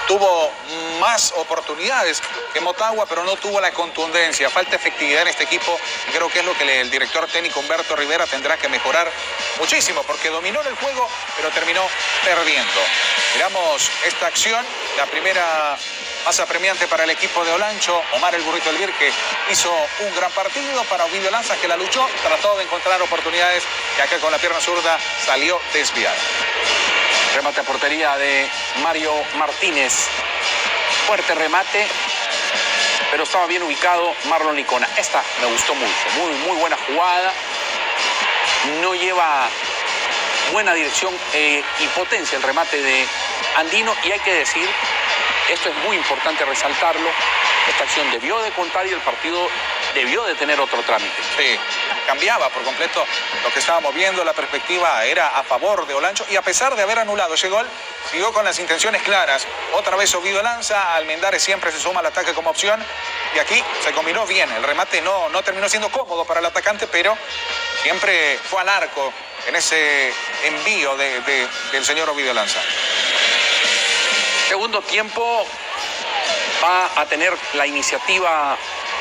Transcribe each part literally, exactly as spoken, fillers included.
tuvo más oportunidades que Motagua, pero no tuvo la contundencia. Falta efectividad en este equipo y creo que es lo que le, el director técnico Humberto Rivera tendrá que mejorar muchísimo, porque dominó el juego, pero terminó perdiendo. Miramos esta acción, la primera más apremiante para el equipo de Olancho. Omar el Burrito Elvir, que hizo un gran partido. Para Ovidio Lanza, que la luchó, trató de encontrar oportunidades y acá con la pierna zurda salió desviada. Remate a portería de Mario Martínez. Fuerte remate, pero estaba bien ubicado Marlon Licona. Esta me gustó mucho, muy, muy buena jugada. No lleva buena dirección eh, y potencia el remate de Andino. Y hay que decir, esto es muy importante resaltarlo, esta acción debió de contar y el partido debió de tener otro trámite. Sí, cambiaba por completo lo que estábamos viendo, la perspectiva era a favor de Olancho y a pesar de haber anulado ese gol, siguió con las intenciones claras. Otra vez Ovidio Lanza, Almendares siempre se suma al ataque como opción y aquí se combinó bien. El remate no, no terminó siendo cómodo para el atacante, pero siempre fue al arco en ese envío de, de, del señor Ovidio Lanza. Segundo tiempo va a tener la iniciativa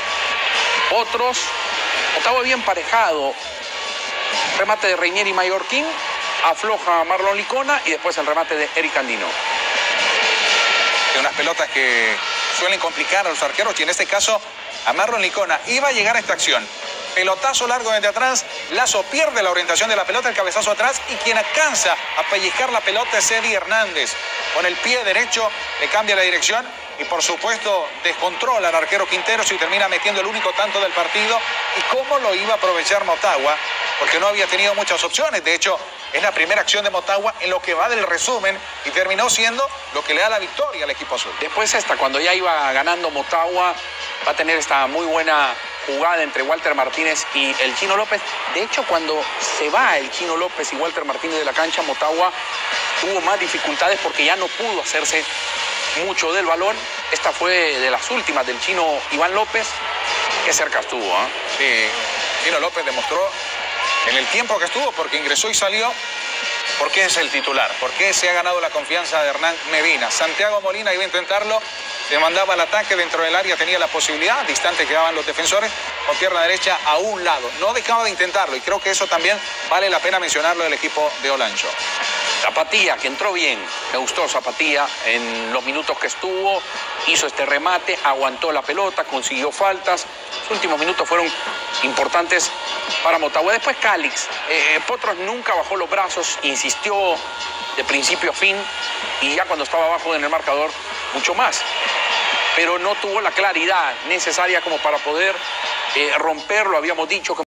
otros. Motagua bien parejado. Remate de Reinieri y Mallorquín. Afloja Marlon Licona y después el remate de Eric Andino. De unas pelotas que suelen complicar a los arqueros y en este caso a Marlon Licona. Iba a llegar a esta acción. Pelotazo largo desde atrás, Lazo pierde la orientación de la pelota, el cabezazo atrás y quien alcanza a pellizcar la pelota es Eddie Hernández. Con el pie derecho le cambia la dirección y por supuesto descontrola al arquero Quinteros y termina metiendo el único tanto del partido. ¿Y cómo lo iba a aprovechar Motagua? Porque no había tenido muchas opciones. De hecho, es la primera acción de Motagua en lo que va del resumen y terminó siendo lo que le da la victoria al equipo azul. Después esta, cuando ya iba ganando Motagua, va a tener esta muy buena jugada entre Walter Martínez y el Chino López. De hecho, cuando se va el Chino López y Walter Martínez de la cancha, Motagua tuvo más dificultades porque ya no pudo hacerse mucho del balón. Esta fue de las últimas del Chino Iván López. Qué cerca estuvo, ¿eh? Sí, Chino López demostró en el tiempo que estuvo, porque ingresó y salió, por qué es el titular, por qué se ha ganado la confianza de Hernán Medina. Santiago Molina iba a intentarlo, se mandaba al ataque dentro del área, tenía la posibilidad, distante quedaban los defensores, con pierna derecha a un lado. No dejaba de intentarlo y creo que eso también vale la pena mencionarlo del equipo de Olancho. Zapatía, que entró bien, me gustó Zapatía en los minutos que estuvo, hizo este remate, aguantó la pelota, consiguió faltas. Los últimos minutos fueron importantes para Motagua. Después Calix, eh, Potros nunca bajó los brazos, insistió de principio a fin y ya cuando estaba abajo en el marcador, mucho más. Pero no tuvo la claridad necesaria como para poder eh, romperlo, habíamos dicho que